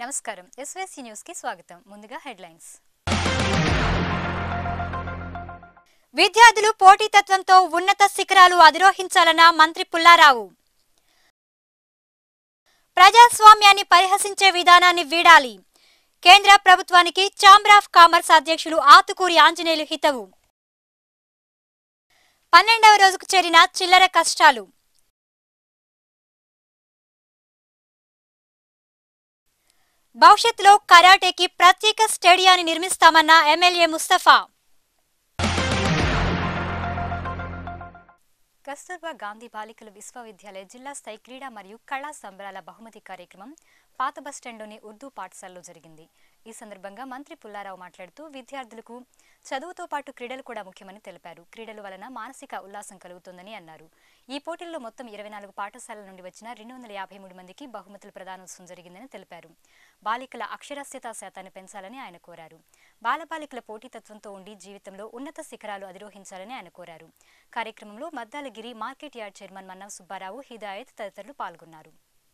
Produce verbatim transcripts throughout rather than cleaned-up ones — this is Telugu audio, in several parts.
నమస్కారం ఎస్వీసీ న్యూస్ కి స్వాగతం ముందుగా హెడ్లైన్స్ విద్యార్థులు పోటీతత్వంతో ఉన్నత శిఖరాలు అధిరోహించాలన్న మంత్రి పుల్లారావు ప్రజాస్వామ్యాన్ని పరిహసించే విధానాన్ని వీడాలి కేంద్ర ప్రభుత్వానికి ఛాంబర్ ఆఫ్ కామర్స్ అధ్యక్షులు ఆతుకూరి ఆంజనేయులు హితవు పన్నెండవ రోజుకు చేరిన చిల్లర కష్టాలు భవిష్యత్తులో కరాటేకి ప్రత్యేక స్టేడియాన్ని నిర్మిస్తామన్న ఎమ్మెల్యే ముస్తఫా కస్తూర్బా గాంధీ బాలికల విశ్వవిద్యాలయ జిల్లా స్థాయి క్రీడా మరియు కళా సంబరాల బహుమతి కార్యక్రమం పాత బస్టాండ్లోని ఉర్దూ పాఠశాలలో జరిగింది. ఈ సందర్భంగా మంత్రి పుల్లారావు మాట్లాడుతూ విద్యార్థులకు చదువుతో పాటు క్రీడలు కూడా ముఖ్యమని తెలిపారు. క్రీడల వలన మానసిక ఉల్లాసం కలుగుతుందని అన్నారు. ఈ పోటీల్లో మొత్తం ఇరవై నాలుగు పాఠశాలల నుండి వచ్చిన రెండు వందల యాభై మూడు మందికి బహుమతుల ప్రదానోత్సవం జరిగిందని తెలిపారు. బాలికల అక్షరాస్యతా శాతాన్ని పెంచాలని ఆయన కోరారు. బాలబాలికల పోటీతత్వంతో ఉండి జీవితంలో ఉన్నత శిఖరాలు అధిరోహించాలని ఆయన కోరారు. కార్యక్రమంలో Maddalagiri market yard chairman Mannava Subbarao, Hidayat తదితరులు పాల్గొన్నారు.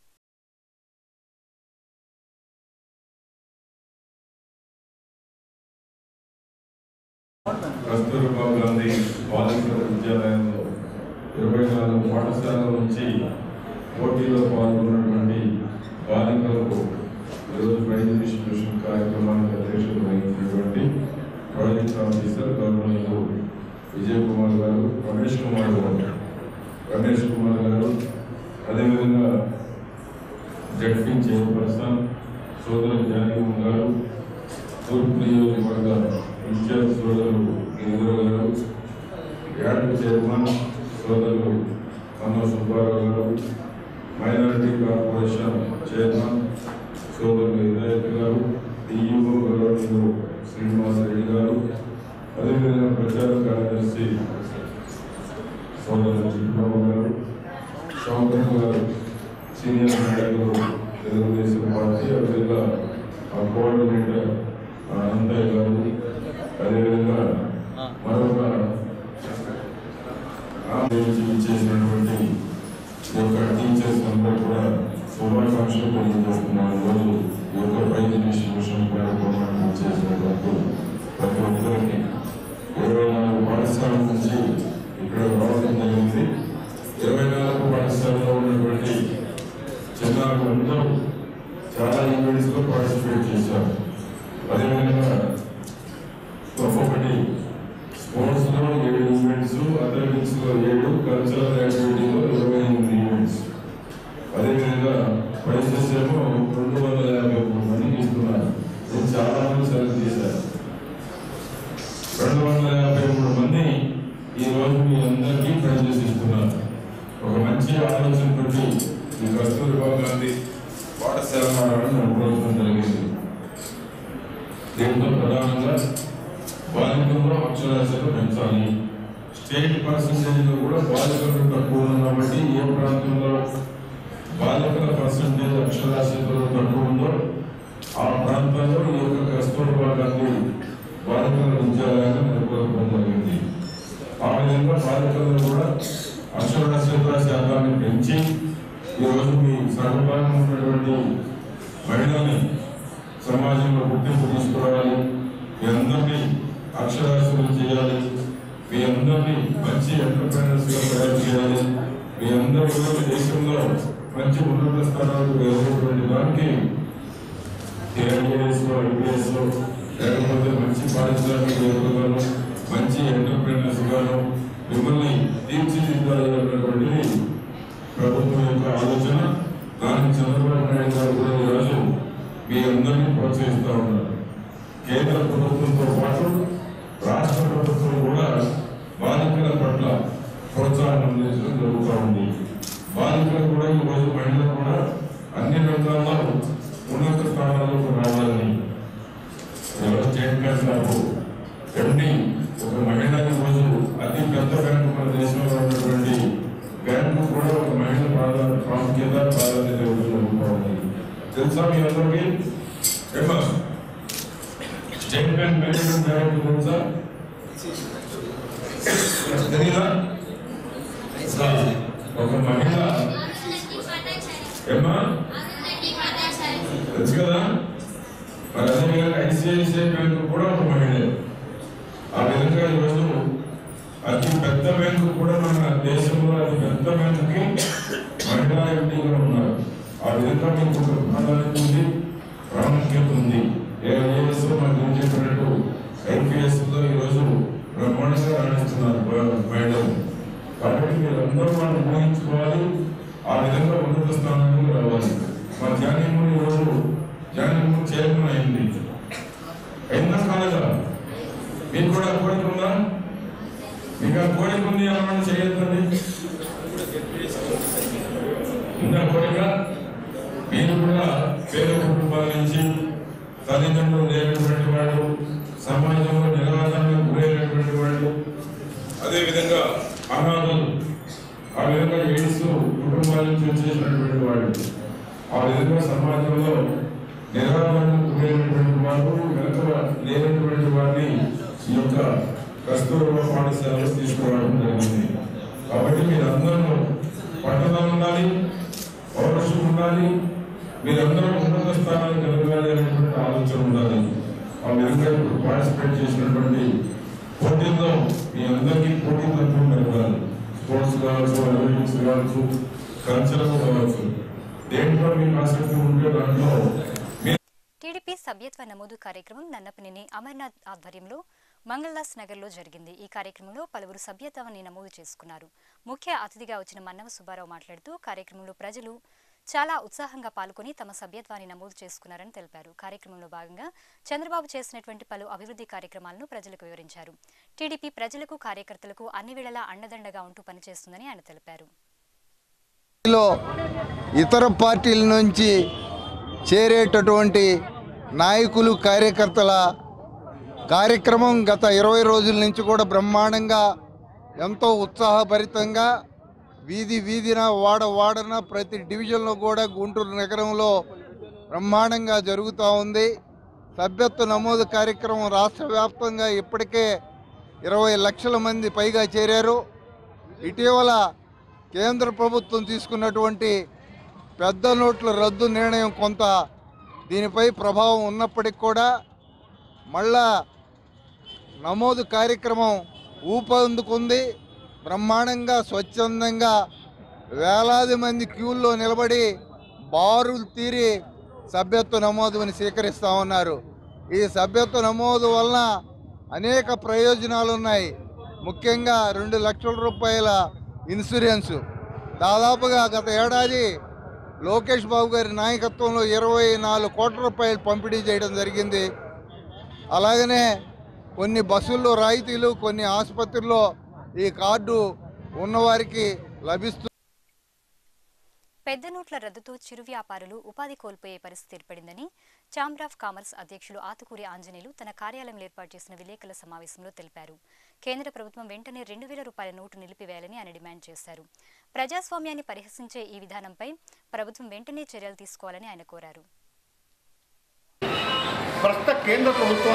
కస్తూర్బా గాంధీ బాలికల విద్యాలయంలో ఇరవై నాలుగు పాఠశాలల నుంచి పోటీలో పాల్గొన్నటువంటి బాలికలకు ఈరోజు ప్రైజ్ డిస్ట్రిబ్యూషన్ కార్యక్రమానికి అధ్యక్షత వహించినటువంటి project officer government Vijay Kumar గారు, రమేష్ కుమార్ గారు రమేష్ కుమార్ గారు అదేవిధంగా జడ్పీ చైర్పర్సన్ సోదరు జానకి గారు, తూర్పు నియోజకవర్గ ఇన్ఛార్జ్ సోదరులు ఇంద్ర గారు, యార్డ్ చైర్మన్ సోదరులు మన్నవ్ సుబ్బారావు గారు, మైనారిటీ కార్పొరేషన్ చైర్మన్ సోదరులు హిదాయత్ గారు, డిఈఓ గౌరవనీయులు శ్రీనివాస్ రెడ్డి గారు, అదేవిధంగా ప్రచార కార్యదర్శి సోదరులు చిట్బాబు గారు, శంకర్ గారు, సీనియర్ నాయకులు తెలుగుదేశం పార్టీ, అదేవిధంగా ఆ కోఆర్డినేటర్ అనంతయ్య గారు, అదేవిధంగా మరొక చేసినటువంటి ఈ యొక్క టీచర్స్ అందరూ కూడా శుభాకాంక్షలు తెలియజేస్తున్నారు. రోజు ఈ యొక్క ప్రైజ్ డిస్ట్రిబ్యూషన్ కార్యక్రమాన్ని చేసినటువంటి ప్రతి ఒక్కరికి ఇరవై నాలుగు పాఠశాలల నుంచి ఇక్కడ రావడం జరిగింది. ఇరవై నాలుగు పాఠశాలలో ఉన్నటువంటి చిన్నారులు అందరూ చాలా ఈవెంట్స్లో పార్టిసిపేట్ చేశారు. అదేవిధంగా ఒక్కొక్కటి స్పోర్ట్స్లో ఏడు ఈవెంట్స్, అథ్లెటిక్స్లో ఏడు, కల్చరల్ యాక్టివిటీలో ఇరవై ఎనిమిది ఈవెంట్స్, అదేవిధంగా ప్రైజెస్ ఏమో రెండు వందల యాభై మూడు మందికి ఇస్తున్నారు. ఇది చాలా మంది సెలెక్ట్ చేశారు. రెండు వందల యాభై మూడు మంది ఈరోజు మీ అందరికీ ప్రైజెస్ ఇస్తున్నారు. ఒక మంచి ఆలోచనతోటి ఈ కస్తూర్బా గాంధీ పాఠశాల నడపడం జరిగింది. దీంతో ప్రధానంగా బాలికల్లో అక్షరాస్యత పెంచాలి. స్టేట్ పర్సంటేజ్లో కూడా బాలికలు తక్కువ ఉంది కాబట్టి ఏ ప్రాంతంలో బాలికల పర్సంటేజ్ అక్షరాస్యతలో తక్కువ ఉందో ఆ ప్రాంతాల్లో ఈ యొక్క కస్తూర్బా గాంధీ బాలికల విద్యాలయాన్ని నెలకొల్పడం జరిగింది. ఆ విధంగా బాలికల్లో కూడా అక్షరాస్యత శాతాన్ని పెంచి ఈరోజు మీ సర్వభాగంగా ఉన్నటువంటి మహిళల్ని సమాజంలో గుర్తింపు తీసుకురావాలి. మీ అందరినీ అక్షరాస్యతలు చేయాలి. మీ అందరినీ మంచి ఎంటర్ప్రైనర్స్గా తయారు చేయాలి. మీ అందరూ కూడా దేశంలో మంచి ఉన్నత స్థానాలకు వెళ్ళేటువంటి దానికి ఐఏఎస్లో ఐపీఎస్లో లేకపోతే మంచి పారిశ్రామికవేత్తలుగాను మంచి ఎంటర్ప్రైనర్స్ గాను మిమ్మల్ని తీర్చిదిద్దాలన్నటువంటిది ప్రభుత్వం యొక్క ఆలోచన. దానికి చంద్రబాబు నాయుడు గారు కూడా ఈరోజు మీ అందరినీ ప్రోత్సహిస్తూ ఉన్నారు. కేంద్ర ప్రభుత్వంతో పాటు రాష్ట్ర ప్రభుత్వం కూడా బాలికల పట్ల ప్రోత్సాహం అందించడం జరుగుతూ ఉంది. బాలికలు కూడా ఈరోజు మహిళలు కూడా అన్ని రంగాల్లో ఉన్నత స్థానాలకు రావాలని ఎవరు స్టేట్ బ్యాంక్ నాకు ఎండి ఒక మహిళ ఈరోజు అతి పెద్ద బ్యాంకు మన దేశంలో ఉన్నటువంటి బ్యాంకు కూడా ఒక మహిళ ప్రాధాన్యత ప్రాముఖ్యత ప్రాధాన్యత జరుగుతూ ఉంది. తెలుసా మీ అందరికీ? ఏమా స్టేట్ బ్యాంక్ మేనేజ్మెంట్ డైరెక్టర్ తెలుసా? తెలీదా? ఒక మహిళ ఏమా తెలుసు కదా? ఐసిఐసిఐ బ్యాంకు కూడా ఒక మహిళ. ఆ విధంగా ఈరోజు అతి పెద్ద బ్యాంకు కూడా మన దేశంలో అతి పెద్ద బ్యాంకుకి మహిళా ఎంపీగా ఉన్నారు. ఆ విధంగా మీకు ఒక ప్రాధాన్యత ఉంది, ప్రాముఖ్యత ఉంది. ఏఐఎస్ మనకు చెప్పినట్టు ఐపీఎస్ లో ఈరోజు బ్రహ్మాండంగా రాణిస్తున్నారు మహిళలు. కాబట్టి మీరు అందరూ మనం ఊహించుకోవాలి, ఆ విధంగా ఉన్నత స్థానానికి రావాలి. మా జానీమూరి ఈరోజు జానీమూరి చైర్మన్ అయింది. అయినా కాలేదా? మీకు కూడా కోరిక ఉందా? మీకు ఆ కోరిక ఉంది అన్నమాట చేయొద్దండి. ఉన్న కోరిక మీరు కూడా పేద కుటుంబాల నుంచి తల్లిదండ్రులు లేనటువంటి వాళ్ళు, సమాజంలో నిలవడానికి గురైనటువంటి వాళ్ళు, అదేవిధంగా అనాథలు, ఆ విధంగా ఎయిడ్స్ కుటుంబాల నుంచి వచ్చేసినటువంటి వాళ్ళు, ఆ విధంగా సమాజంలో నిలవడానికి గురైనటువంటి వాళ్ళు, వెనక లేనటువంటి వారిని ఈ యొక్క కస్తూర్బా పాఠశాలలో తీసుకురావడం జరిగింది. కాబట్టి మీరందరూ పట్టుదల ఉండాలి, పౌరుషం ఉండాలి, మీరందరూ ఉన్నత స్థానాలు కలగాలి అనేటువంటి ఆలోచన ఉండాలి. ఆ విధంగా ఇప్పుడు పార్టిసిపేట్ చేసినటువంటి పోటీల్లో మీ అందరికీ పోటీ తత్వం కలగాలి. స్పోర్ట్స్ కావచ్చు, అథ్లెటిక్స్ కావచ్చు, కల్చరల్ కావచ్చు, దేంట్లో మీకు ఆసక్తి ఉంటే దాంట్లో. టీడీపీ సభ్యత్వ నమోదు కార్యక్రమం నన్నపనేని అమర్నాథ్ ఆధ్వర్యంలో మంగళదాస్ నగర్లో జరిగింది. ఈ కార్యక్రమంలో పలువురు సభ్యత్వాన్ని నమోదు చేసుకున్నారు. ముఖ్య అతిథిగా వచ్చిన మన్నవ సుబ్బారావు మాట్లాడుతూ కార్యక్రమంలో ప్రజలు చాలా ఉత్సాహంగా పాల్గొని తమ సభ్యత్వాన్ని నమోదు చేసుకున్నారని తెలిపారు. కార్యక్రమంలో భాగంగా చంద్రబాబు చేసినటువంటి పలు అభివృద్ధి కార్యక్రమాలను ప్రజలకు వివరించారు. టీడీపీ ప్రజలకు, కార్యకర్తలకు అన్ని వేళలా అండదండగా ఉంటూ పనిచేస్తుందని ఆయన తెలిపారు. ఇతర పార్టీల నుంచి చేరేటటువంటి నాయకులు, కార్యకర్తల కార్యక్రమం గత ఇరవై రోజుల నుంచి కూడా బ్రహ్మాండంగా, ఎంతో ఉత్సాహభరితంగా వీధి వీధిన, వాడ వాడన, ప్రతి డివిజన్లో కూడా గుంటూరు నగరంలో బ్రహ్మాండంగా జరుగుతూ ఉంది. సభ్యత్వ నమోదు కార్యక్రమం రాష్ట్ర వ్యాప్తంగా ఇప్పటికే ఇరవై లక్షల మంది పైగా చేరారు. ఇటీవల కేంద్ర ప్రభుత్వం తీసుకున్నటువంటి పెద్ద నోట్ల రద్దు నిర్ణయం కొంత దీనిపై ప్రభావం ఉన్నప్పటికీ కూడా మళ్ళా నమోదు కార్యక్రమం ఊపందుకుంది. బ్రహ్మాండంగా, స్వచ్ఛందంగా వేలాది మంది క్యూల్లో నిలబడి బారులు తీరి సభ్యత్వ నమోదుని స్వీకరిస్తూ ఉన్నారు. ఈ సభ్యత్వ నమోదు వలన అనేక ప్రయోజనాలు ఉన్నాయి. ముఖ్యంగా రెండు లక్షల రూపాయల ఇన్సూరెన్సు దాదాపుగా గత ఏడాది లోకేష్ బాబు గారి నాయకత్వంలో ఇరవై నాలుగు కోట్ల రూపాయలు పంపిణీ చేయడం జరిగింది. అలాగనే కొన్ని బస్సుల్లో రాయితీలు, కొన్ని ఆసుపత్రుల్లో ఈ కార్డు ఉన్నవారికి లభిస్తుంది. పెద్ద నోట్ల రద్దుతో చిరు వ్యాపారులు ఉపాధి కోల్పోయే పరిస్థితి ఏర్పడిందని ఛాంబర్ ఆఫ్ కామర్స్ అధ్యక్షులు ఆతుకూరి ఆంజనేయులు తన కార్యాలయంలో ఏర్పాటు చేసిన విలేకరుల సమావేశంలో తెలిపారు. కేంద్ర ప్రభుత్వం వెంటనే రెండు వేల రూపాయల నోటు నిలిపివేయాలని ఆయన డిమాండ్ చేశారు. ప్రజాస్వామ్యాన్ని పరిహసించే ఈ విధానంపై ప్రభుత్వం వెంటనే చర్యలు తీసుకోవాలని ఆయన కోరారు. ప్రస్తుత కేంద్ర ప్రభుత్వం,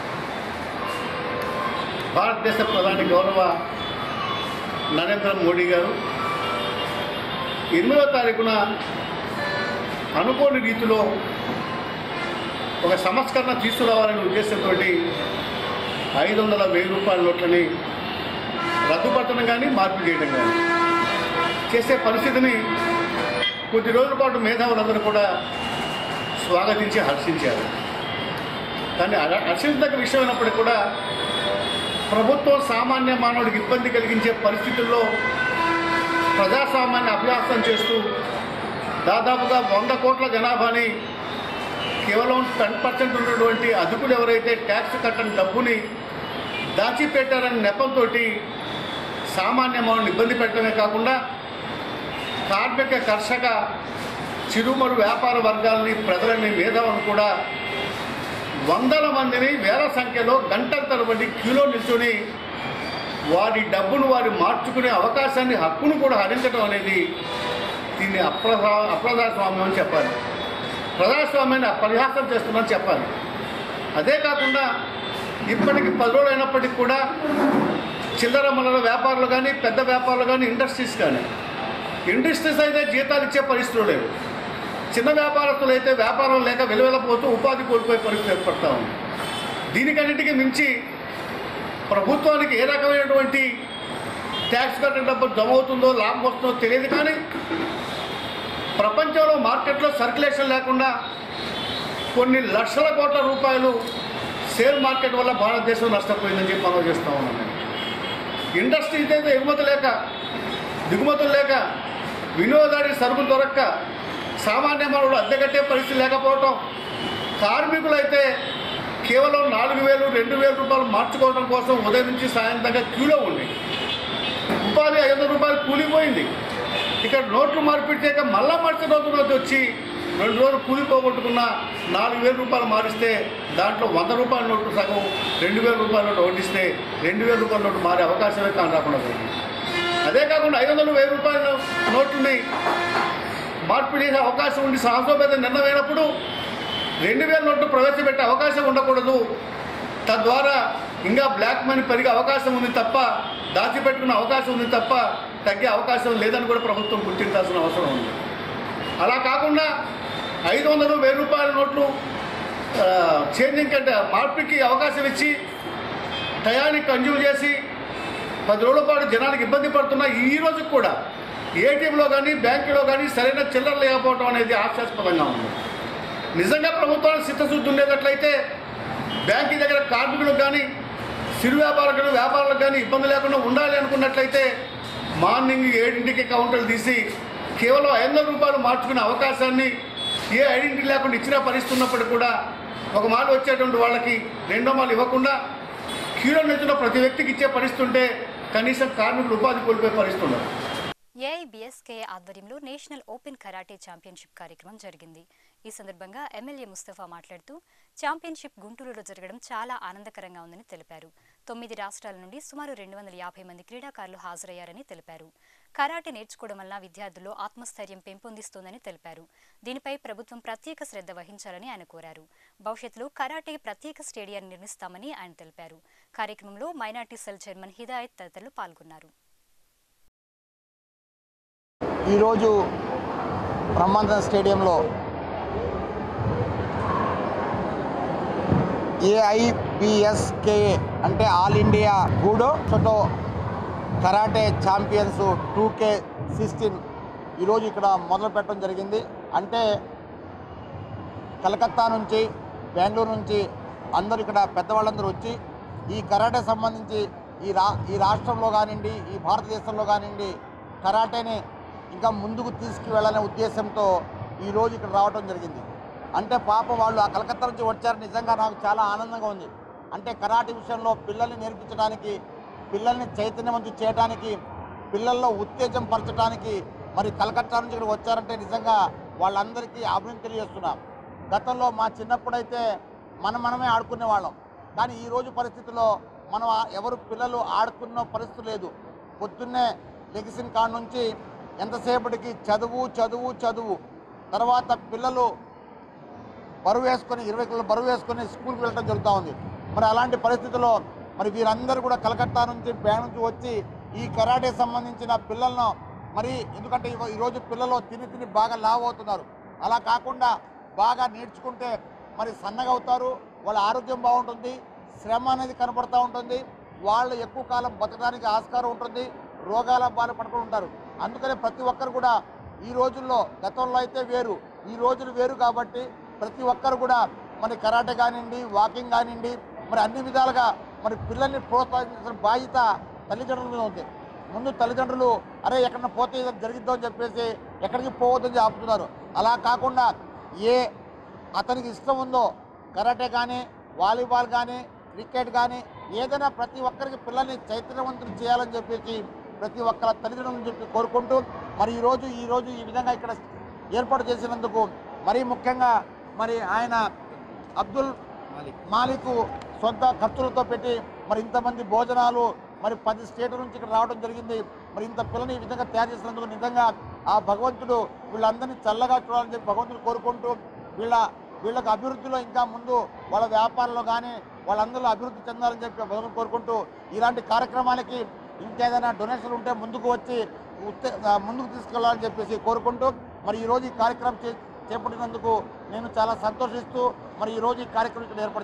భారతదేశ ప్రధాని గౌరవ నరేంద్ర మోడీ గారు ఎనిమిదవ తారీఖున అనుకోని రీతిలో ఒక సంస్కరణ తీసుకురావాలనే ఉద్దేశంతో ఐదు వందల వెయ్యి రూపాయల నోట్లని రద్దుపరచడం కానీ మార్పు చేయడం కానీ చేసే పరిస్థితిని కొద్ది రోజుల పాటు మేధావులందరూ కూడా స్వాగతించి హర్షించారు. కానీ హర్షించదగ్గ విషయం అయినప్పటికీ కూడా ప్రభుత్వం సామాన్య మానవుడికి ఇబ్బంది కలిగించే పరిస్థితుల్లో ప్రజాస్వామ్యాన్ని అభ్యాసం చేస్తూ దాదాపుగా వంద కోట్ల జనాభాని కేవలం టెన్ పర్సెంట్ ఉన్నటువంటి అధికులు ఎవరైతే ట్యాక్స్ కట్టని డబ్బుని దాచిపెట్టారని నెపంతో సామాన్య మానవుని ఇబ్బంది పెట్టడమే కాకుండా కార్మిక, కర్షక, చిరుమరు వ్యాపార వర్గాలని, ప్రజలని, మేధావులను కూడా వందల మందిని వేల సంఖ్యలో గంటల తరబడి క్యూలో నిల్చొని వారి డబ్బును వారు మార్చుకునే అవకాశాన్ని, హక్కును కూడా హరించడం అనేది దీన్ని అప్రజా అప్రజాస్వామ్యం అని చెప్పాలి. ప్రజాస్వామ్యాన్ని పరిహాసం చేస్తున్నామని చెప్పాలి. అదే కాకుండా ఇప్పటికి పది రోజులు అయినప్పటికీ కూడా చిల్లర మల్లర వ్యాపారులు కానీ, పెద్ద వ్యాపారులు కానీ, ఇండస్ట్రీస్ కానీ, ఇండస్ట్రీస్ అయితే జీతాలు ఇచ్చే పరిస్థితులు లేవు. చిన్న వ్యాపారస్తులు అయితే వ్యాపారం లేక వెలువెలపోతూ ఉపాధి కోల్పోయే పరిస్థితి ఏర్పడతా ఉంది. దీనికన్నిటికీ మించి ప్రభుత్వానికి ఏ రకమైనటువంటి ట్యాక్స్ కట్టే డబ్బు జమ అవుతుందో లాభం వస్తుందో తెలియదు. కానీ ప్రపంచంలో మార్కెట్లో సర్క్యులేషన్ లేకుండా కొన్ని లక్షల కోట్ల రూపాయలు షేర్ మార్కెట్ వల్ల భారతదేశం నష్టపోయిందని చెప్పి మనం చేస్తూ ఉన్నాం. ఇండస్ట్రీ అయితే ఎగుమతి లేక దిగుమతులు లేక వినియోగదారి సరుకులు దొరక్క సామాన్య మానవుడు అద్దె కట్టే పరిస్థితి లేకపోవటం, కార్మికులైతే కేవలం నాలుగు వేలు రెండు వేల రూపాయలు మార్చుకోవడం కోసం ఉదయం నుంచి సాయంత్రంగా క్యూలో ఉంది. ఉపాధి ఐదు వందల రూపాయలు కూలిపోయింది. ఇక్కడ నోట్లు మార్పిడి చేయక మళ్ళా మరుసటి రోజు వచ్చి రెండు రోజులు కూలి పోగొట్టుకున్న నాలుగు వేల రూపాయలు మారిస్తే దాంట్లో వంద రూపాయల నోట్లు సగం రెండు వేల రూపాయల నోటు వడ్డిస్తే రెండు వేల రూపాయల నోటు మారే అవకాశమే కాని రాకుండా పోయింది. అదే కాకుండా ఐదు వందలు వెయ్యి రూపాయల నోట్లని మార్పిడి చేసే అవకాశం ఉండి సాహసోపేత నిర్ణయమైనప్పుడు రెండు వేల నోట్లు ప్రవేశపెట్టే అవకాశం ఉండకూడదు. తద్వారా ఇంకా బ్లాక్ మనీ పెరిగే అవకాశం ఉంది తప్ప దాచిపెట్టుకునే అవకాశం ఉంది తప్ప తగ్గే అవకాశం లేదని కూడా ప్రభుత్వం గుర్తించాల్సిన అవసరం ఉంది. అలా కాకుండా ఐదు వందలు వెయ్యి రూపాయల నోట్లు చేంజింగ్ కంటే మార్పిడికి అవకాశం ఇచ్చి టయాన్ని కన్జ్యూమ్ చేసి పది రోజుల పాటు జనానికి ఇబ్బంది పడుతున్నా ఈ రోజు కూడా ఏటీఎంలో కానీ బ్యాంకులో కానీ సరైన చిల్లర లేకపోవడం అనేది హాస్యాస్పదంగా ఉంది. నిజంగా ప్రభుత్వానికి చిత్తశుద్ధి ఉండేటట్లయితే బ్యాంకు దగ్గర కార్మికులకు కానీ సిరు వ్యాపారులు వ్యాపారులకు కానీ ఇబ్బంది లేకుండా ఉండాలి అనుకున్నట్లయితే మార్నింగ్ ఏడింటికి కౌంటర్లు తీసి కేవలం ఐదు వందల రూపాయలు మార్చుకునే అవకాశాన్ని ఏ ఐడెంటిటీ లేకుండా ఇచ్చిన పరిస్థితి ఉన్నప్పటికీ కూడా ఒక మాట వచ్చేటువంటి వాళ్ళకి రెండో మాలు ఇవ్వకుండా క్యూలో నిల్చున్న ప్రతి వ్యక్తికి ఇచ్చే పరిస్థితి ఉంటే కనీసం కార్మికులు ఉపాధి కోల్పోయే పరిస్థితి ఉండదు. ఏఐబిఎస్కే ఆధ్వర్యంలో నేషనల్ ఓపెన్ కరాటే ఛాంపియన్షిప్ కార్యక్రమం జరిగింది. ఈ సందర్భంగా ఎమ్మెల్యే ముస్తఫా మాట్లాడుతూ ఛాంపియన్షిప్ గుంటూరులో జరగడం చాలా ఆనందకరంగా ఉందని తెలిపారు. తొమ్మిది రాష్ట్రాల నుండి సుమారు రెండు వందల యాభై మంది క్రీడాకారులు హాజరయ్యారని తెలిపారు. కరాటే నేర్చుకోవడం వల్ల విద్యార్థుల్లో ఆత్మస్థైర్యం పెంపొందిస్తోందని తెలిపారు. దీనిపై ప్రభుత్వం ప్రత్యేక శ్రద్ధ వహించాలని ఆయన కోరారు. భవిష్యత్తులో కరాటే ప్రత్యేక స్టేడియాన్ని నిర్మిస్తామని ఆయన తెలిపారు. కార్యక్రమంలో మైనార్టీ సెల్ చైర్మన్ హిదాయత్ తదితరులు పాల్గొన్నారు. ఈరోజు బ్రహ్మాండ స్టేడియంలో ఏఐబిఎస్కే అంటే all India gudo shoto karate champions two K sixteen ఈరోజు ఇక్కడ మొదలు పెట్టడం జరిగింది. అంటే కలకత్తా నుంచి బెంగళూరు నుంచి అందరూ ఇక్కడ పెద్దవాళ్ళందరూ వచ్చి ఈ కరాటే సంబంధించి ఈ రా ఈ రాష్ట్రంలో కానివ్వండి ఈ భారతదేశంలో కానివ్వండి కరాటేని ఇంకా ముందుకు తీసుకువెళ్ళాలనే ఉద్దేశంతో ఈరోజు ఇక్కడ రావడం జరిగింది. అంటే పాపం వాళ్ళు ఆ కలకత్తా నుంచి వచ్చారు. నిజంగా నాకు చాలా ఆనందంగా ఉంది. అంటే కరాటే విషయంలో పిల్లల్ని నేర్పించడానికి, పిల్లల్ని చైతన్యవంతం చేయడానికి, పిల్లల్లో ఉత్తేజం పరచడానికి మరి కలకత్తా నుంచి ఇక్కడ వచ్చారంటే నిజంగా వాళ్ళందరికీ అభినందన తెలియజేస్తున్నాం. గతంలో మా చిన్నప్పుడైతే మనం మనమే ఆడుకునే వాళ్ళం. కానీ ఈరోజు పరిస్థితుల్లో మనం ఎవరు పిల్లలు ఆడుకున్న పరిస్థితి లేదు. పొద్దున్నే లెగిసిన కాడ నుంచి ఎంతసేపటికి చదువు చదువు చదువు తర్వాత పిల్లలు బరువు వేసుకొని ఇరవై కిలోలు బరువు వేసుకొని స్కూల్కి వెళ్ళడం జరుగుతూ ఉంది. మరి అలాంటి పరిస్థితుల్లో మరి వీరందరూ కూడా కలకత్తా నుంచి బెంగళూరు నుంచి వచ్చి ఈ కరాటే సంబంధించిన పిల్లలను మరి ఎందుకంటే ఈరోజు పిల్లలు తిని తిని బాగా లావు అవుతున్నారు. అలా కాకుండా బాగా నేర్చుకుంటే మరి సన్నగా అవుతారు, వాళ్ళ ఆరోగ్యం బాగుంటుంది, శ్రమ అనేది కనపడుతూ ఉంటుంది, వాళ్ళు ఎక్కువ కాలం బతకడానికి ఆస్కారం ఉంటుంది, రోగాల బాధ పడుతూ ఉంటారు. అందుకనే ప్రతి ఒక్కరు కూడా ఈ రోజుల్లో గతంలో అయితే వేరు, ఈ రోజులు వేరు కాబట్టి ప్రతి ఒక్కరు కూడా మరి కరాటే కానివ్వండి వాకింగ్ కానివ్వండి మరి అన్ని విధాలుగా మరి పిల్లల్ని ప్రోత్సహించిన బాధ్యత తల్లిదండ్రుల మీద ఉంది. ముందు తల్లిదండ్రులు అరే ఎక్కడన్నా పోతే జరిగిద్దో అని చెప్పేసి ఎక్కడికి పోవద్దని ఆపుతున్నారు. అలా కాకుండా ఏ అతనికి ఇష్టం ఉందో కరాటే కానీ వాలీబాల్ కానీ క్రికెట్ కానీ ఏదైనా ప్రతి ఒక్కరికి పిల్లల్ని చైతన్యవంతులు చేయాలని చెప్పేసి ప్రతి ఒక్కరి తల్లిదండ్రులను చెప్పి కోరుకుంటూ మరి ఈరోజు ఈరోజు ఈ విధంగా ఇక్కడ ఏర్పాటు చేసినందుకు మరీ ముఖ్యంగా మరి ఆయన అబ్దుల్ మాలిక్ సొంత ఖర్చులతో పెట్టి మరి ఇంతమంది భోజనాలు మరి పది స్టేట్ల నుంచి ఇక్కడ రావడం జరిగింది. మరి ఇంత పిల్లని ఈ విధంగా తయారు చేసినందుకు నిజంగా ఆ భగవంతుడు వీళ్ళందరినీ చల్లగా చూడాలని చెప్పి భగవంతుడు కోరుకుంటూ వీళ్ళ వీళ్ళకి అభివృద్ధిలో ఇంకా ముందు వాళ్ళ వ్యాపారంలో కానీ వాళ్ళందరూ అభివృద్ధి చెందాలని చెప్పి భగవంతుడు కోరుకుంటూ ఇలాంటి కార్యక్రమాలకి ఇంకేదైనా డొనేషన్ ఉంటే ముందుకు వచ్చి ముందుకు తీసుకెళ్లాలని చెప్పేసి కోరుకుంటూ మరి ఈరోజు ఈ కార్యక్రమం చేపట్టినందుకు నేను చాలా సంతోషిస్తూ మరి ఈరోజు ఈ కార్యక్రమం ఇక్కడ ఏర్పాటు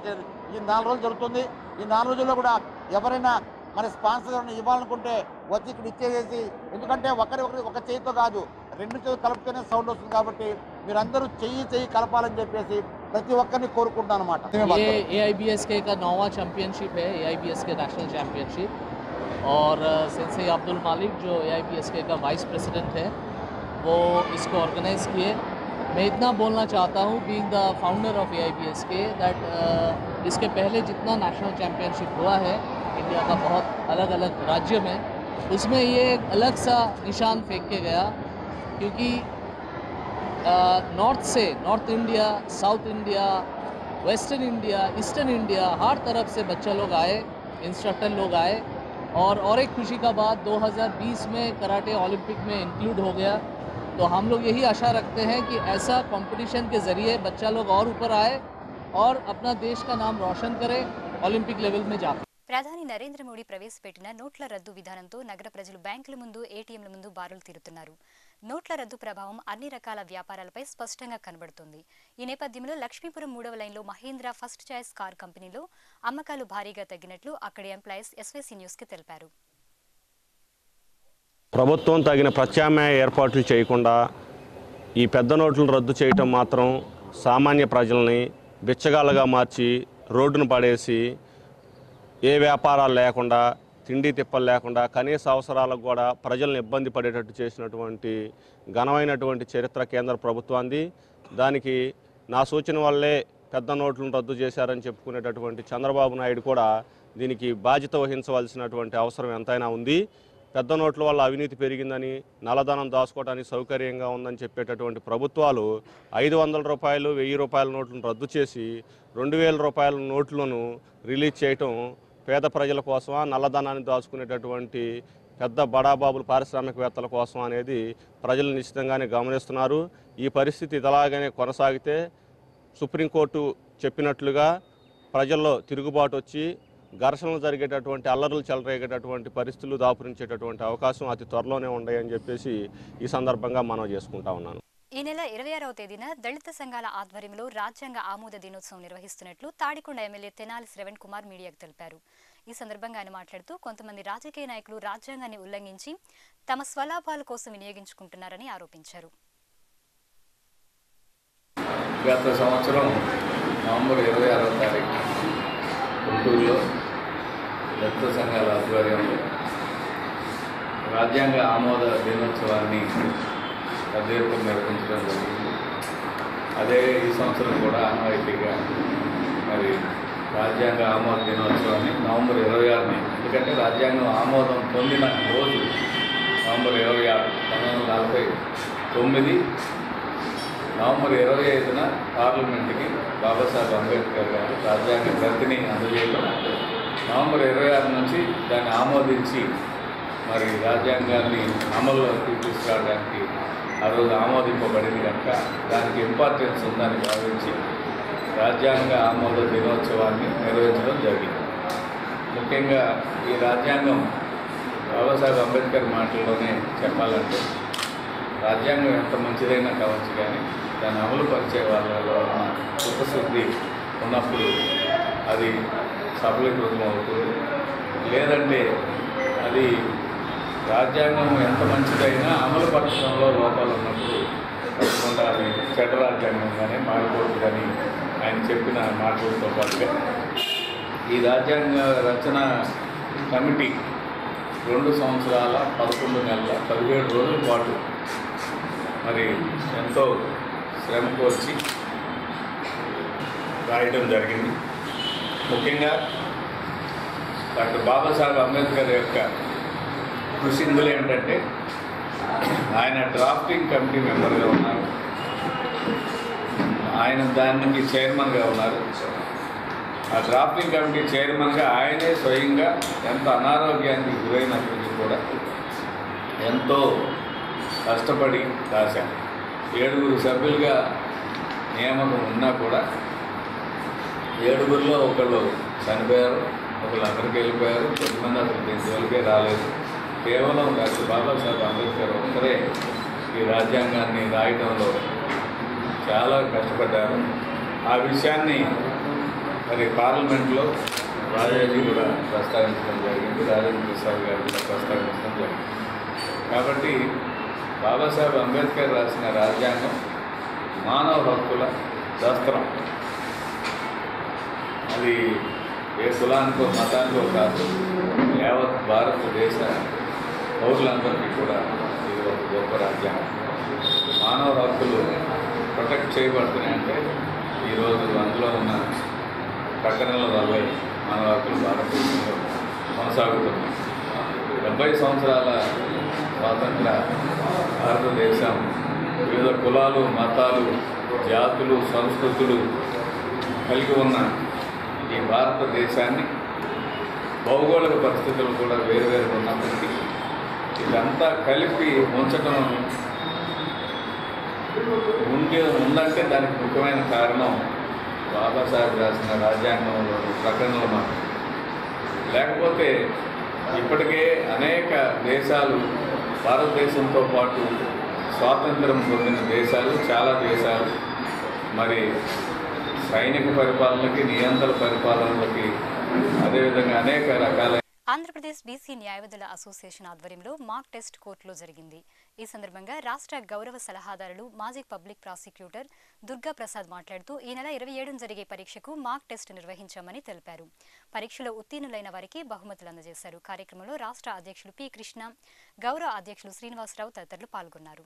ఈ నాలుగు రోజులు జరుగుతుంది. ఈ నాలుగు రోజుల్లో కూడా ఎవరైనా మన స్పాన్సర్ ఇవ్వాలనుకుంటే వచ్చి ఇక్కడ ఇచ్చేసేసి, ఎందుకంటే ఒకరి ఒకరి ఒక చేయితో కాదు రెండు చేతులు కలిపితేనే సౌండ్ వస్తుంది కాబట్టి మీరందరూ చెయ్యి చెయ్యి కలపాలని చెప్పేసి ప్రతి ఒక్కరిని కోరుకుంటాను అన్నమాట. ఏ ఏఐబीएसके का नौवां चैंपियनशिप है, एआईबीएसके नेशनल चैंपियनशिप, और सेंसेई अब्दुल मालिक जो एआईबीएसके का वाइस प्रेसिडेंट है वो इसको ऑर्गेनाइज़ किए। मैं इतना बोलना चाहता हूँ being the founder of AIBSK that इसके पहले जितना नेशनल चैंपियनशिप हुआ है इंडिया का बहुत अलग अलग राज्य में, उसमें ये एक अलग सा निशान फेंक के गया, क्योंकि नॉर्थ से north India, south India, western India, eastern India, हर तरफ से बच्चे लोग आए, इंस्ट्रक्टर लोग आए, और और एक खुशी का बात दो हज़ार बीस में कराटे ओलंपिक में इंक्लूड हो गया। तो हम लोग यही आशा रखते हैं कि ऐसा कंपटीशन के ज़रिए बच्चा लोग और ऊपर आए और अपना देश का नाम रोशन करे ओलंपिक लेवल में जाकर। ప్రధాని నరేంద్ర మోడీ ప్రవేశపెట్టిన నోట్ల రద్దు విధానంతో నగర ప్రజలు బ్యాంకుల ముందు, ఏటీఎంల ముందు బారులు తీరుతున్నారు. నోట్ల రద్దు ప్రభావం అన్ని రకాల వ్యాపారాలపై స్పష్టంగా కనబడుతుంది. ఈ నేపథ్యంలో లక్ష్మీపురం మూడవ లైన్లో మహీంద్రా ఫస్ట్ చాయిస్ కార్ కంపెనీలో అమ్మకాలు భారీగా తగ్గినట్లు అక్కడి ఎంప్లాయీస్ ఎస్వీసీ న్యూస్కి తెలిపారు. ప్రభుత్వం తగిన ప్రత్యామ్నాయ ఏర్పాట్లు చేయకుండా ఈ పెద్ద నోట్లను రద్దు చేయటం మాత్రం సామాన్య ప్రజల్ని బిచ్చగాళ్ళగా మార్చి రోడ్డును పడేసి ఏ వ్యాపారాలు లేకుండా, తిండి తిప్పలు లేకుండా, కనీస అవసరాలకు కూడా ప్రజలను ఇబ్బంది పడేటట్టు చేసినటువంటి ఘనమైనటువంటి చరిత్ర కేంద్ర ప్రభుత్వాన్ని. దానికి నా సూచన వల్లే పెద్ద నోట్లను రద్దు చేశారని చెప్పుకునేటటువంటి చంద్రబాబు నాయుడు కూడా దీనికి బాధ్యత వహించవలసినటువంటి అవసరం ఎంతైనా ఉంది. పెద్ద నోట్ల వల్ల అవినీతి పెరిగిందని, నల్లధనం దాచుకోవడానికి సౌకర్యంగా ఉందని చెప్పేటటువంటి ప్రభుత్వాలు ఐదు వందల రూపాయలు వెయ్యి రూపాయల నోట్లను రద్దు చేసి రెండు వేల రూపాయల నోట్లను రిలీజ్ చేయటం పేద ప్రజల కోసమా, నల్లధనాన్ని దాచుకునేటటువంటి పెద్ద బడాబాబుల పారిశ్రామికవేత్తల కోసం అనేది ప్రజలు నిశ్చితంగానే గమనిస్తున్నారు. ఈ పరిస్థితి ఇలాగనే కొనసాగితే సుప్రీంకోర్టు చెప్పినట్లుగా ప్రజల్లో తిరుగుబాటు వచ్చి ఘర్షణలు జరిగేటటువంటి, అల్లర్లు చెలరేగేటటువంటి పరిస్థితులు దాపురించేటటువంటి అవకాశం అతి త్వరలోనే ఉన్నాయని చెప్పేసి ఈ సందర్భంగా మనం చేసుకుంటా ఉన్నాను. ఈ నెల ఇరవై ఆరవ తేదీన దళిత సంఘాల ఆధ్వర్యంలో రాజ్యాంగ ఆమోద దినోత్సవం నిర్వహిస్తున్నట్లు తాడికొండ ఎమ్మెల్యే తెనాలి శ్రవణ్ కుమార్ మీడియాకు తెలిపారు. ఈ సందర్భంగా ఆయన మాట్లాడుతూ కొంతమంది రాజకీయ నాయకులు రాజ్యాంగాన్ని ఉల్లంఘించి తమ స్వలాభాల కోసం వినియోగించుకుంటున్నారని ఆరోపించారు. గత సంవత్సరం నవంబర్ ఇరవై ఆరవ తారీఖు గుంటూరులో దళిత సంఘాల ఆధ్వర్యంలో రాజ్యాంగ ఆమోద దినోత్సవాన్ని పెద్ద ఎత్తున నిర్వహించడం జరిగింది. అదే ఈ సంవత్సరం కూడా ఆనవాయితీగా మరి రాజ్యాంగ ఆమోద దినోత్సవాన్ని నవంబర్ ఇరవై ఆరుని, ఎందుకంటే రాజ్యాంగం ఆమోదం పొందిన రోజు నవంబర్ ఇరవై ఆరు పంతొమ్మిది వందల నలభై తొమ్మిది నవంబర్ ఇరవై ఐదున పార్లమెంట్కి బాబాసాహెబ్ అంబేద్కర్ గారు రాజ్యాంగ ప్రతిని అందజేయడం, నవంబర్ ఇరవై ఆరు నుంచి దాన్ని ఆమోదించి మరి రాజ్యాంగాన్ని అమలులోకి తీసుకురావడానికి ఆ రోజు ఆమోదింపబడింది కనుక దానికి ఇంపార్టెన్స్ ఉందని భావించి రాజ్యాంగ ఆమోద దినోత్సవాన్ని నిర్వహించడం జరిగింది. ముఖ్యంగా ఈ రాజ్యాంగం బాబాసాహెబ్ అంబేద్కర్ మాటల్లోనే చెప్పాలంటే రాజ్యాంగం ఎంత మంచిదైనా కావచ్చు, కానీ దాన్ని అమలు పరిచే వాళ్ళలో ఉన్న చిత్తశుద్ధి ఉన్నప్పుడు అది సఫలీకృతం అవుతుంది. లేదంటే అది రాజ్యాంగం ఎంత మంచిదైనా అమలు పరచడంలో లోపాలు ఉన్నప్పుడు తప్పకుండా అది చెడ్డ రాజ్యాంగంగానే మారిపోతుందని ఆయన చెప్పిన మాటలతో పాటుగా ఈ రాజ్యాంగ రచన కమిటీ రెండు సంవత్సరాల పదకొండు నెలల పదిహేడు రోజుల పాటు మరి ఎంతో శ్రమ కోర్చి రాయడం జరిగింది. ముఖ్యంగా డాక్టర్ బాబాసాహెబ్ అంబేద్కర్ యొక్క కృషి ఇందులో ఏంటంటే ఆయన డ్రాఫ్టింగ్ కమిటీ మెంబర్గా ఉన్నారు, ఆయన దానికి చైర్మన్గా ఉన్నారు. ఆ డ్రాఫ్టింగ్ కమిటీ చైర్మన్గా ఆయనే స్వయంగా ఎంత అనారోగ్యానికి గురైనప్పటికీ కూడా ఎంతో కష్టపడి రాశారు. ఏడుగురు సభ్యులుగా నియామకం ఉన్నా కూడా ఏడుగురిలో ఒకళ్ళు చనిపోయారు, ఒకళ్ళు అక్కడికి వెళ్ళిపోయారు, కొంతమంది అసలు దీని జోలికే రాలేదు. కేవలం డాక్టర్ బాబాసాహెబ్ అంబేద్కర్ ఒక్కరే ఈ రాజ్యాంగాన్ని రాయడంలో చాలా కష్టపడ్డారు. ఆ విషయాన్ని మరి పార్లమెంట్లో రాజాజీ కూడా ప్రస్తావించడం జరిగింది, రాజేంద్ర ప్రసాద్ గారు కూడా ప్రస్తావించడం జరిగింది. కాబట్టి బాబాసాహెబ్ అంబేద్కర్ రాసిన రాజ్యాంగం మానవ హక్కుల దస్త్రం. అది ఏ కులానికో మతానికో కాదు, యావత్ భారతదేశ పౌరులందరికీ కూడా ఇది ఒక గొప్ప రాజ్యాంగం. మానవ హక్కులు ప్రొటెక్ట్ చేయబడుతున్నాయంటే ఈరోజు అందులో ఉన్న ప్రకటనల వల్ల మానవ హక్కులు భారతదేశంలో కొనసాగుతున్నాయి. డెబ్బై సంవత్సరాల స్వాతంత్ర భారతదేశం వివిధ కులాలు, మతాలు, జాతులు, సంస్కృతులు కలిగి ఉన్న ఈ భారతదేశాన్ని భౌగోళిక పరిస్థితులు కూడా వేరువేరు ఉన్నప్పటికీ ఇదంతా కలిపి ఉంచడం ఉండి ఉందంటే దానికి ముఖ్యమైన కారణం బాబాసాహెబ్ రాసిన రాజ్యాంగంలో ప్రకటనలు మాట. లేకపోతే ఇప్పటికే అనేక దేశాలు భారతదేశంతో పాటు స్వాతంత్రం పొందిన దేశాలు చాలా దేశాలు మరి సైనిక పరిపాలనకి, నియంత్రణ పరిపాలనలకి, అదేవిధంగా అనేక రకాల ఆంధ్రప్రదేశ్ బీసీ న్యాయవాదుల అసోసియేషన్ ఆధ్వర్యంలో మాక్ టెస్ట్ కోర్టులో జరిగింది. ఈ సందర్భంగా రాష్ట్ర గౌరవ సలహాదారులు మాజీ పబ్లిక్ ప్రాసిక్యూటర్ దుర్గా ప్రసాద్ మాట్లాడుతూ ఈ నెల ఇరవై ఏడున జరిగే పరీక్షకు మాక్ టెస్ట్ నిర్వహించామని తెలిపారు. పరీక్షలో ఉత్తీర్ణులైన వారికి బహుమతులు అందజేశారు. కార్యక్రమంలో రాష్ట్ర అధ్యక్షులు పి కృష్ణ, గౌరవ అధ్యక్షులు శ్రీనివాసరావు తదితరులు పాల్గొన్నారు.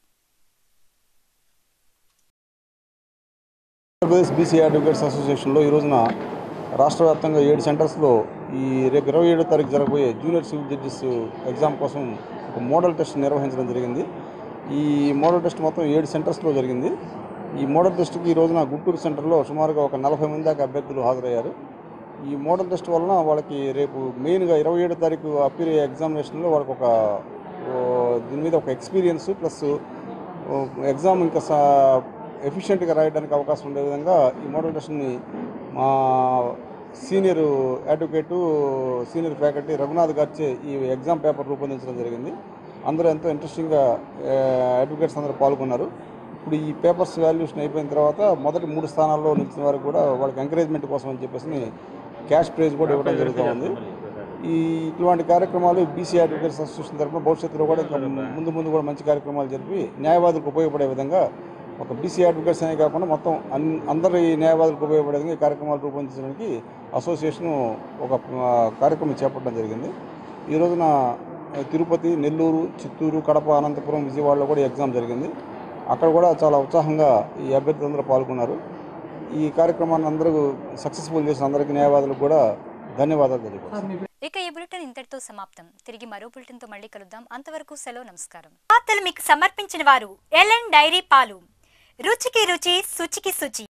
ఆంధ్రప్రదేశ్ బీసీ అడ్వకేట్స్ అసోసియేషన్లో ఈ రోజున రాష్ట్ర వ్యాప్తంగా ఏడు సెంటర్స్లో ఈ రేపు ఇరవై ఏడో తారీఖు జరగబోయే జూనియర్ సివిల్ జడ్జెస్ ఎగ్జామ్ కోసం ఒక మోడల్ టెస్ట్ నిర్వహించడం జరిగింది. ఈ మోడల్ టెస్ట్ మొత్తం ఏడు సెంటర్స్లో జరిగింది. ఈ మోడల్ టెస్ట్కి ఈ రోజున గుంటూరు సెంటర్లో సుమారుగా ఒక నలభై మంది దాకా అభ్యర్థులు హాజరయ్యారు. ఈ మోడల్ టెస్ట్ వలన వాళ్ళకి రేపు మెయిన్గా ఇరవై ఏడో తారీఖు అప్పీర్ ఎగ్జామినేషన్లో వాళ్ళకి ఒక దీని మీద ఒక ఎక్స్పీరియన్స్ ప్లస్ ఎగ్జామ్ ఇంకా ఎఫిషియెంట్గా రాయడానికి అవకాశం ఉండే విధంగా ఈ మోడల్ టెస్ట్ని మా senior advocate senior faculty Raghunath గారిచే ఈ ఎగ్జామ్ పేపర్ రూపొందించడం జరిగింది. అందరూ ఎంతో ఇంట్రెస్టింగ్గా అడ్వకేట్స్ అందరూ పాల్గొన్నారు. ఇప్పుడు ఈ పేపర్స్ వాల్యుయేషన్ అయిపోయిన తర్వాత మొదటి మూడు స్థానాల్లో నిలిచిన వారికి కూడా వాళ్ళకి ఎంకరేజ్మెంట్ కోసం అని చెప్పేసి క్యాష్ ప్రైజ్ కూడా ఇవ్వడం జరుగుతూ ఉంది. ఈ ఇటువంటి కార్యక్రమాలు బీసీ అడ్వకేట్స్ అసోసియేషన్ తరఫున భవిష్యత్తులో కూడా ఇంకా ముందు ముందు కూడా మంచి కార్యక్రమాలు జరిపి న్యాయవాదులకు ఉపయోగపడే విధంగా ఒక బీసీ అడ్వకేట్స్ అనే కాకుండా మొత్తం అన్ అందరి న్యాయవాదులకు ఉపయోగపడే విధంగా ఈ కార్యక్రమాలు రూపొందించడానికి అసోసియేషన్ ఒక కార్యక్రమం చేపట్టడం జరిగింది. ఈ రోజున తిరుపతి, నెల్లూరు, చిత్తూరు, కడప, అనంతపురం, విజయవాడలో కూడా ఎగ్జామ్ జరిగింది. అక్కడ కూడా చాలా ఉత్సాహంగా ఈ అభ్యర్థులందరూ పాల్గొన్నారు. ఈ కార్యక్రమాన్ని అందరూ సక్సెస్ఫుల్ చేసిన అందరికీ న్యాయవాదులకు కూడా ధన్యవాదాలు తెలియజేస్తాను. ఇక ఈ బులెటిన్ ఇంతటితో సమాప్తం. తిరిగి మరో బులెటిన్ తో మళ్ళీ కలుద్దాం. అంతవరకు సెలవు, నమస్కారం. వార్తలు మీకు సమర్పించిన వారు ఎల్ఎన్ డైరీ పాలు, రుచికి రుచి, శుచికి శుచి.